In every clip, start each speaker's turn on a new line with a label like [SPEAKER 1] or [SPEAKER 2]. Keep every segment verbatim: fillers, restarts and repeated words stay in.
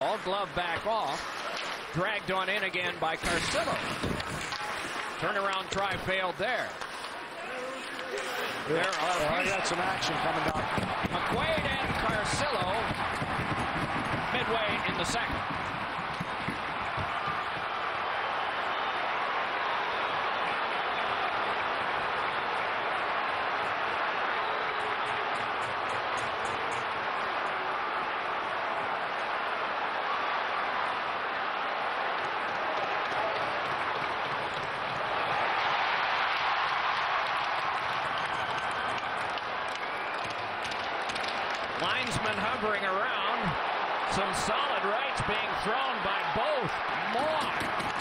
[SPEAKER 1] All glove back off. Dragged on in again by Carcillo. Turnaround try failed there. There are
[SPEAKER 2] oh, I got some action coming down.
[SPEAKER 1] McQuaid and Carcillo midway in the second. Linesman hovering around. Some solid rights being thrown by both. More.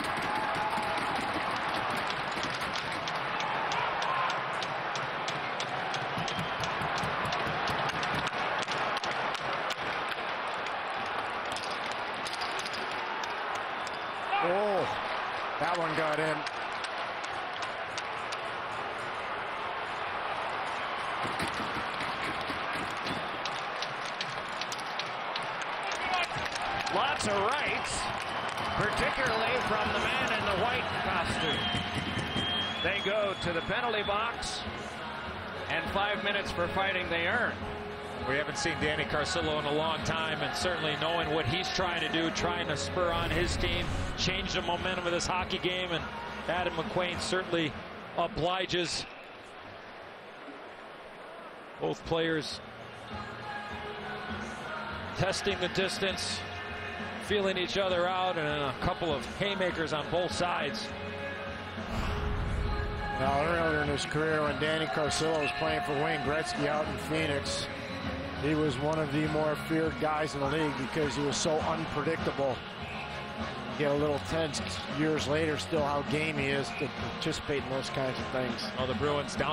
[SPEAKER 2] Oh, that one got in.
[SPEAKER 1] Lots of rights, particularly from the man in the white costume. They go to the penalty box, and five minutes for fighting they earn.
[SPEAKER 3] We haven't seen Danny Carcillo in a long time, and certainly knowing what he's trying to do, trying to spur on his team, change the momentum of this hockey game, and Adam McQuaid certainly obliges both players. Testing the distance, feeling each other out, and a couple of haymakers on both sides.
[SPEAKER 2] Now, earlier in his career, when Danny Carcillo was playing for Wayne Gretzky out in Phoenix, he was one of the more feared guys in the league because he was so unpredictable. You get a little tense years later still how game he is to participate in those kinds of things.
[SPEAKER 3] Well, the Bruins down